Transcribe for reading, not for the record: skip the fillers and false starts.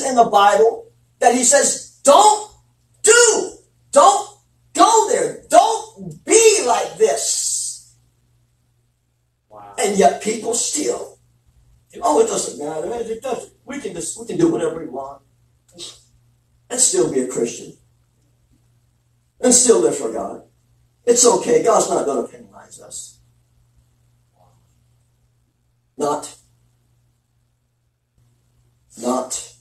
in the Bible that he says, don't do. Don't go there. Don't be like this. Wow. And yet people still, oh, it doesn't matter. It doesn't. We can do whatever we want and still be a Christian and still live for God. It's okay. God's not going to penalize us. Not